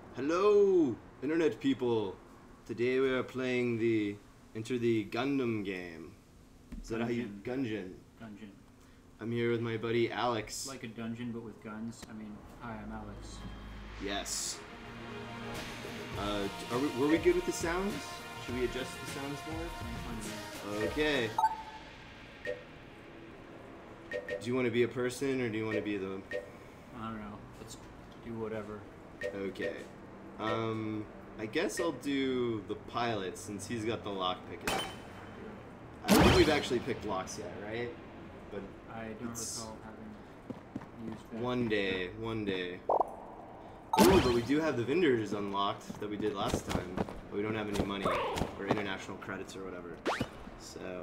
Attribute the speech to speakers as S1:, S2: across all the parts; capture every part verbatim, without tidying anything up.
S1: Hello, internet people. Today we are playing the Enter the Gundam game. Is that how you Gungeon?
S2: Gungeon.
S1: I'm here with my buddy Alex.
S2: Like a dungeon, but with guns. I mean, hi, I'm Alex.
S1: Yes. Uh, are we, were we good with the sounds? Should we adjust the sounds more? Okay. Do you want to be a person or do you want to be the?
S2: I don't know. Let's do whatever.
S1: Okay. Um, I guess I'll do the pilot since he's got the lock picking. I don't think we've actually picked locks yet, right? But
S2: I don't recall having used that.
S1: One day, one day. Oh, but we do have the vendors unlocked that we did last time. But we don't have any money or international credits or whatever. So.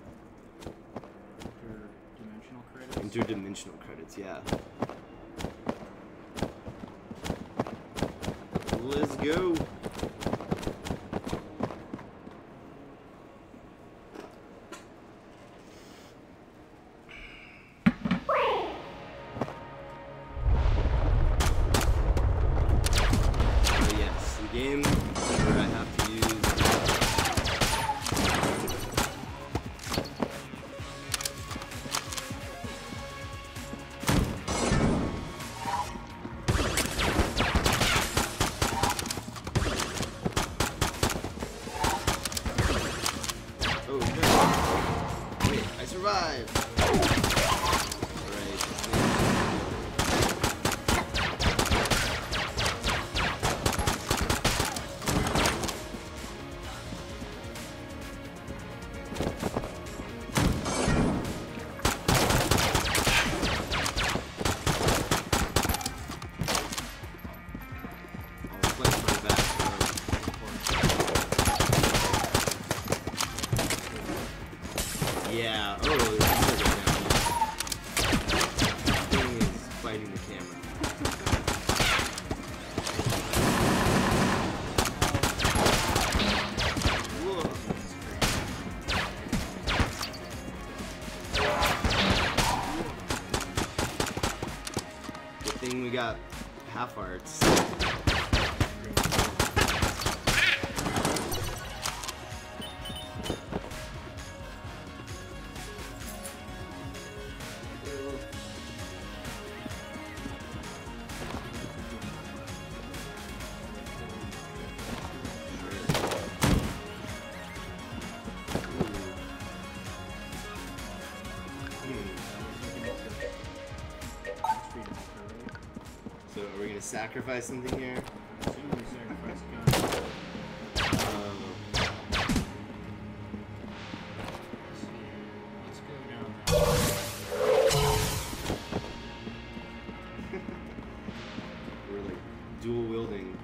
S2: Interdimensional credits?
S1: Interdimensional credits, yeah. Let's go. Oh yes, the game where I have to use survive! Yeah, oh, it's down. This thing is fighting the camera. Whoa. Good thing we got half arts. So are we gonna sacrifice something here?
S2: I'm assuming we sacrifice guns.
S1: Um,
S2: Let's go down there.
S1: We're like dual wielding.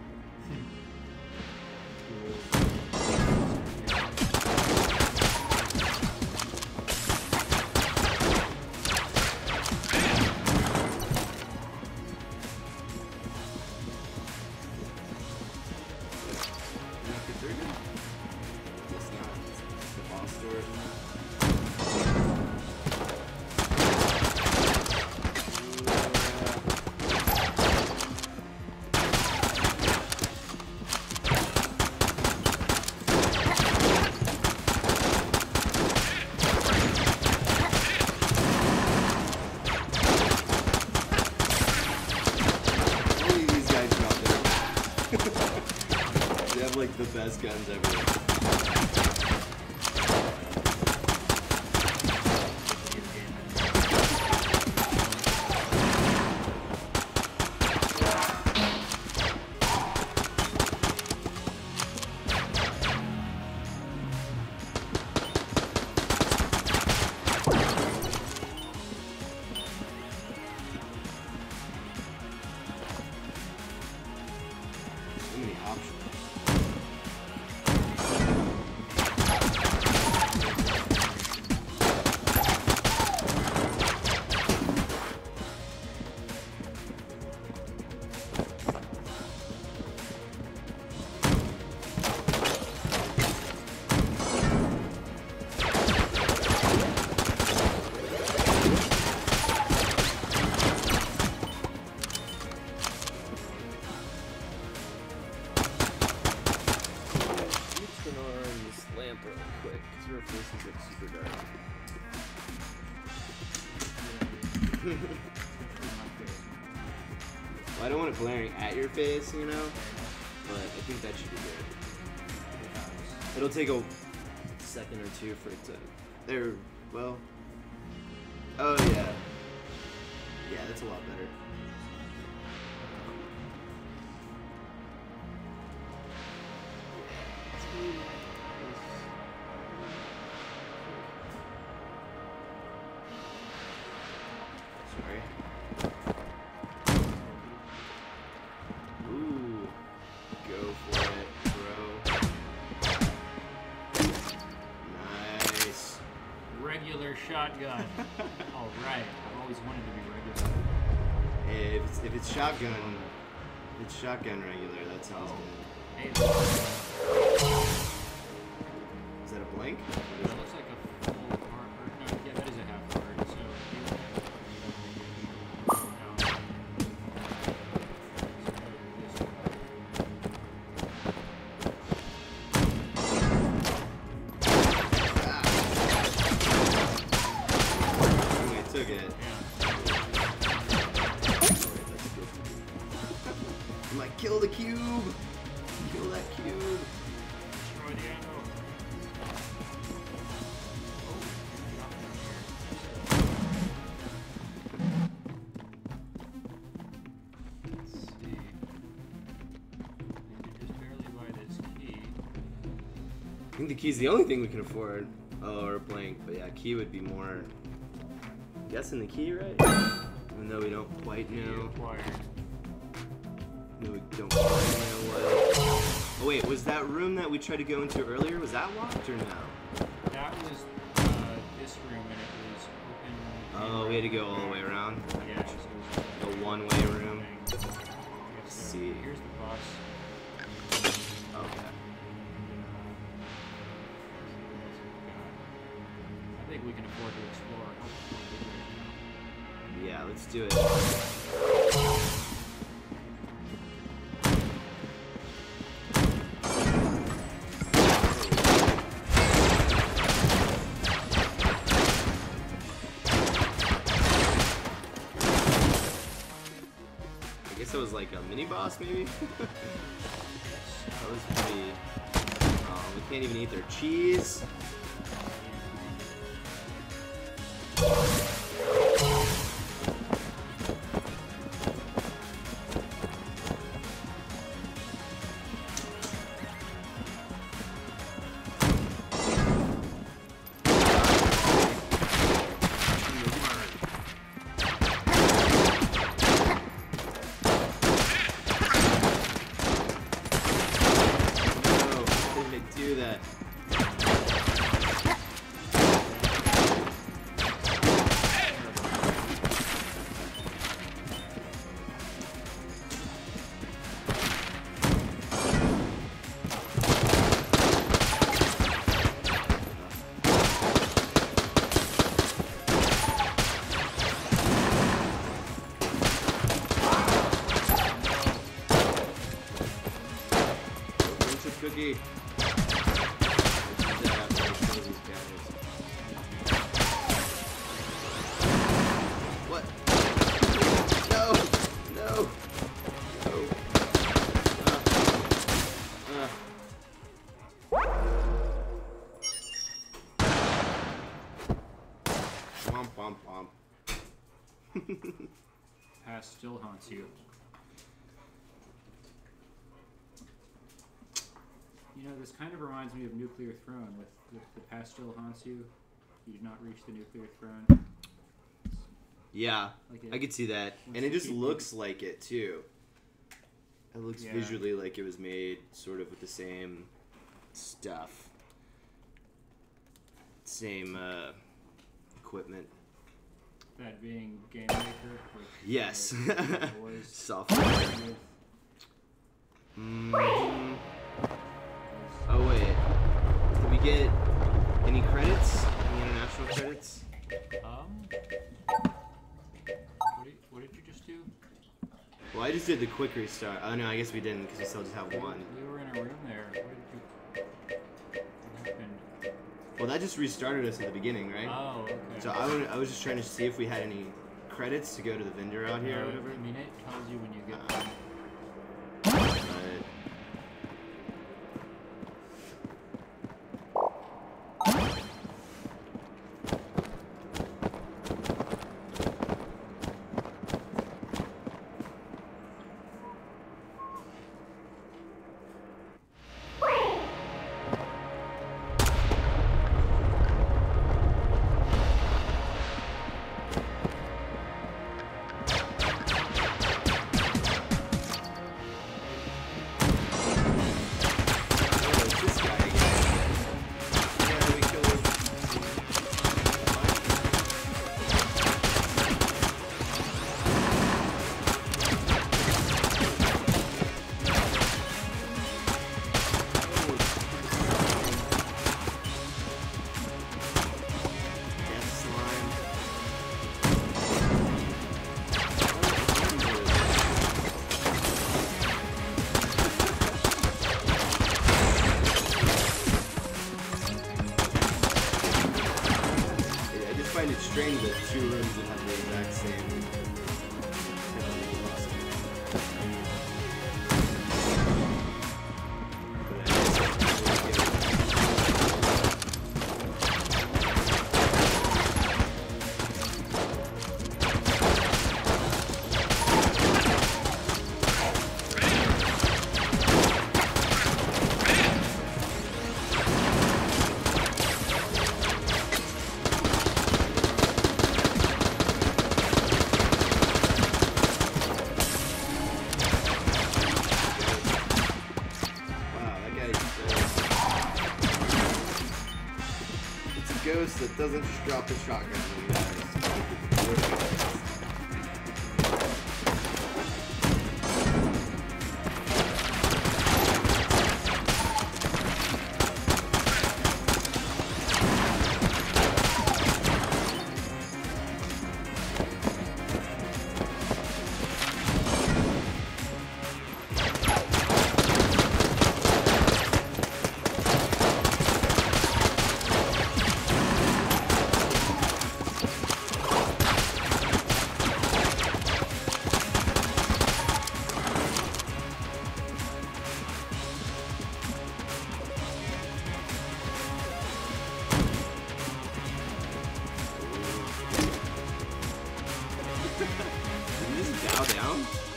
S1: They have like the best guns ever. So many options. lamp real quick, because her face is like super dark. Well, I don't want it glaring at your face, you know? But I think that should be good. It'll take a second or two for it to... There, well... Oh, yeah. Yeah, that's a lot better. Sorry. Ooh. Go for it, bro. Nice.
S2: Regular shotgun. All right. I've always wanted to be regular.
S1: Hey, if it's, if it's shotgun, if it's shotgun regular, that sounds good.
S2: Hey,
S1: Is that a blank?
S2: that looks like a full heart. Or, no, yeah, that is a half heart. So. Oh, no.
S1: I took it. I'm like, kill the cube! Kill that cube!
S2: Destroy the ammo. Let's see. We can just barely buy this key.
S1: I think the key's the only thing we can afford. Oh, or a blank, but yeah, key would be more... I'm guessing the key, right? Even though we don't quite know.
S2: Acquired.
S1: No, we don't quite know what... Oh wait, was that room that we tried to go into earlier, was that locked or no?
S2: That was uh, this room, and it was open.
S1: Oh, we had to go all the way around?
S2: Yeah, it was, it was
S1: The one-way room?
S2: thing. I guess
S1: Let's
S2: so.
S1: see.
S2: Here's the boss.
S1: Okay.
S2: I think we can afford to explore.
S1: Yeah, let's do it. I guess it was like a mini boss, maybe? That was pretty... Oh, we can't even eat their cheese. Do that. Cookie. What? No! No! No! Uh. Uh. Womp womp womp.
S2: Past still haunts you. You know, this kind of reminds me of Nuclear Throne. With, with the past still haunts you, you do not reach the nuclear throne.
S1: Yeah,
S2: Like it-
S1: I could see that. And it just looks like it, too. It looks
S2: Yeah.
S1: visually like it was made sort of with the same stuff. Same uh, equipment.
S2: That being Game Maker. Which,
S1: Yes.
S2: uh, was
S1: Software.
S2: with-
S1: Mm-hmm. Oh, wait. Did we get any credits? Any international credits?
S2: Um. What did, what did you just do?
S1: Well, I just did the quick restart. Oh, no, I guess we didn't because we still just have one.
S2: We were in a room there. What did you? What happened?
S1: Well, that just restarted us at the beginning, right?
S2: Oh, okay.
S1: So I, wanted, I was just trying to see if we had any credits to go to the vendor out here or whatever.
S2: I mean, it tells you when you get
S1: Uh,
S2: them.
S1: but strange that two rooms would have the exact same. Ghost that doesn't just drop the shotgun on you guys. Bow down?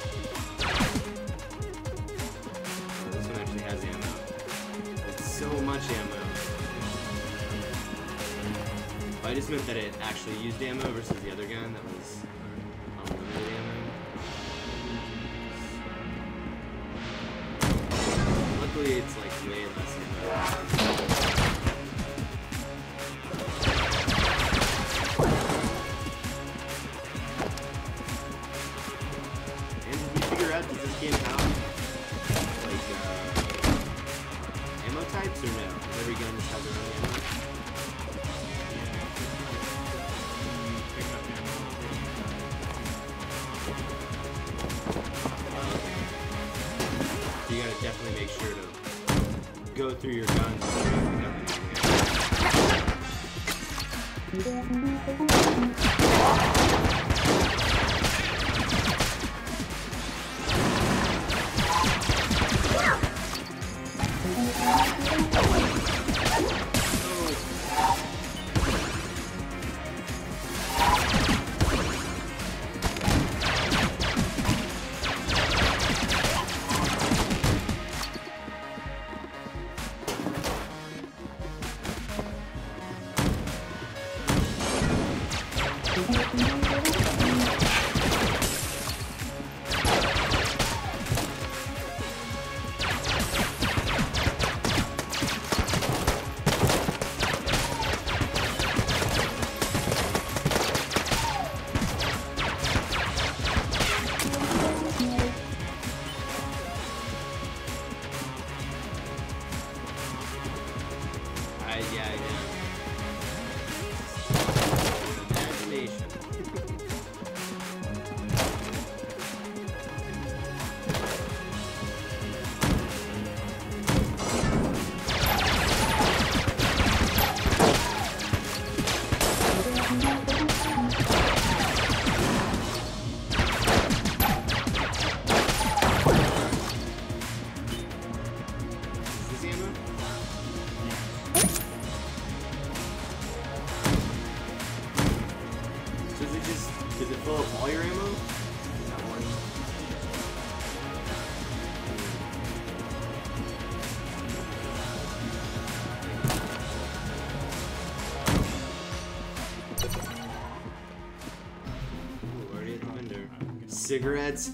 S1: Oh, this one actually has ammo. That's so much ammo. I just meant that it actually used ammo versus the other gun that was unlimited ammo. Luckily, it's like way less ammo. Does this game have like uh, ammo types or no? Does every gun just have their own ammo? So you gotta definitely make sure to go through your guns before you pick up cigarettes.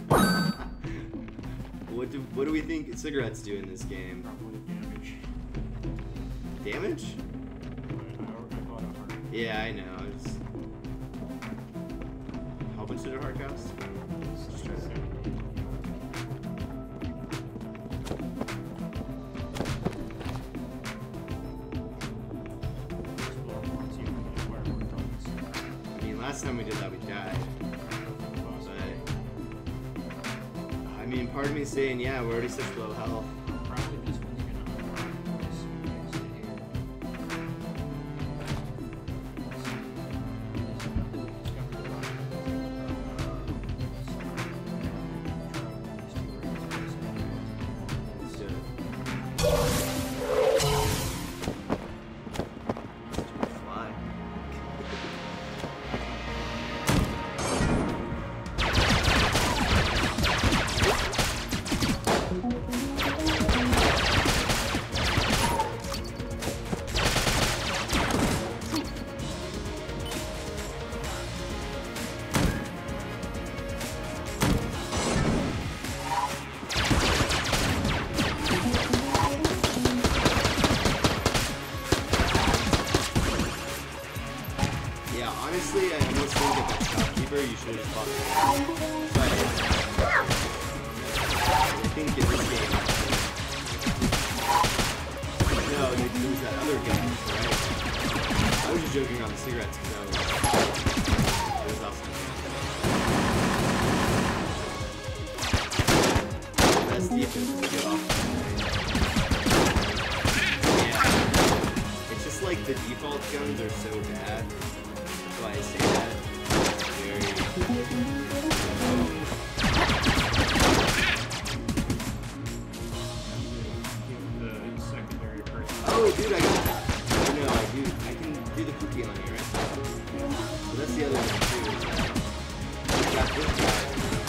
S1: What do what do we think cigarettes do in this game?
S2: Probably damage.
S1: Damage?
S2: I thought it hurt.
S1: Yeah, I know. It's... How much did a heart cost? Let's try that. I mean, last time we did that, we died. But I mean, part of me is saying, yeah, we're already such low health.
S2: Probably this one's gonna unlock this next to here.
S1: Let's do it. Fly. Yeah, honestly, I almost think if it's shopkeeper, you should have fought it. But I think in this game, no, they lose that other gun, right? I was just joking on the cigarettes, so it was awesome. The best defense is to get off. Yeah, it's just like the default guns are so bad. That's why I say that. Very.
S2: The secondary person.
S1: Oh, dude, I got. Oh, no, I do. I can do the cookie on you, right? So that's the other one too. I got this guy.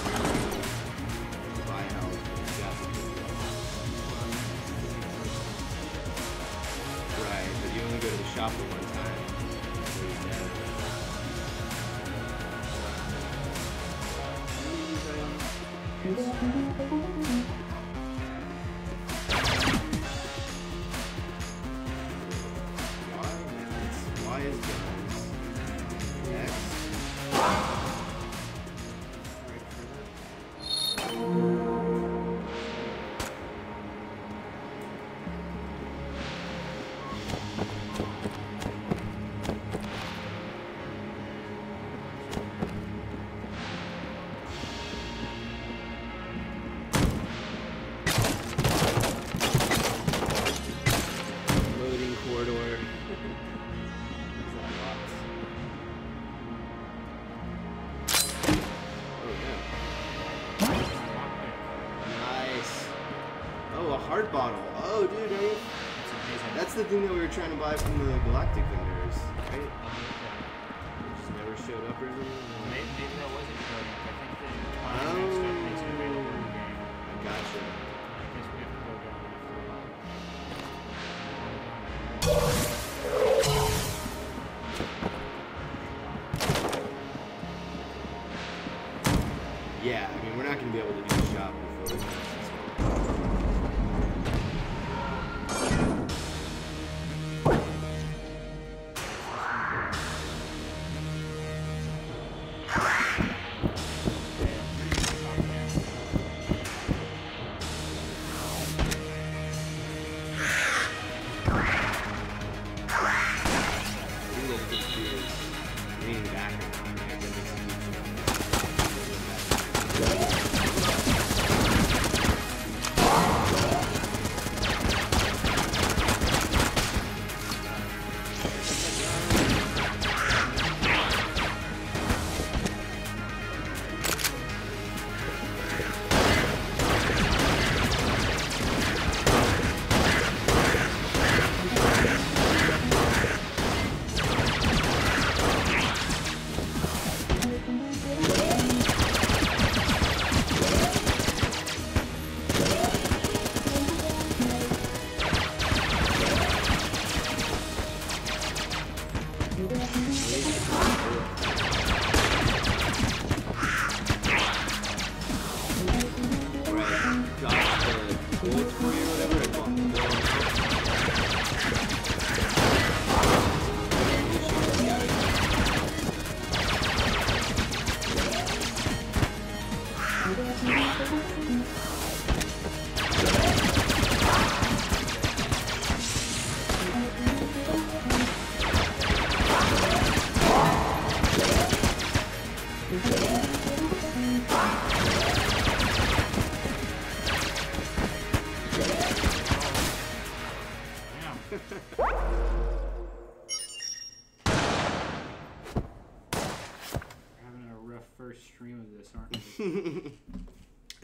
S1: Buy health. Got the cookie. Right, but you only go to the shop for one time. So he's dead. Y is guns. X. Loading corridor. Nice. Oh, a heart bottle. Oh, dude, right? That's the thing that we were trying to buy from the galactic vendors, right? It just never showed up or anything.
S2: Maybe, maybe that wasn't showing up. I think the
S1: Oh.
S2: automatic stuff makes it available in the game.
S1: I gotcha.
S2: I guess we have to go down
S1: Yeah, I mean, we're not going to be able to do the shop before we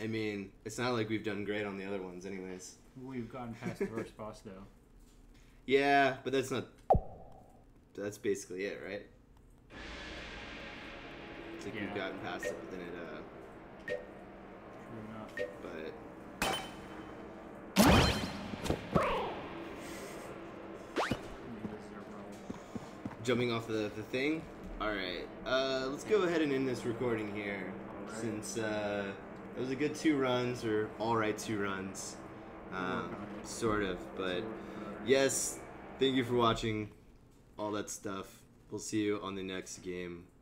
S1: mean, it's not like we've done great on the other ones, anyways.
S2: We've gotten past the first boss, though.
S1: Yeah, but that's not. That's basically it, right? It's like
S2: Yeah.
S1: we've gotten past it, but then it, uh.
S2: True enough.
S1: But.
S2: Maybe this is our problem.
S1: Jumping off the, the thing? Alright, uh, let's go ahead and end this recording here.
S2: Alright.
S1: Since, uh, it was a good two runs, or alright two runs. Um, sort of, but yes, thank you for watching all that stuff. We'll see you on the next game.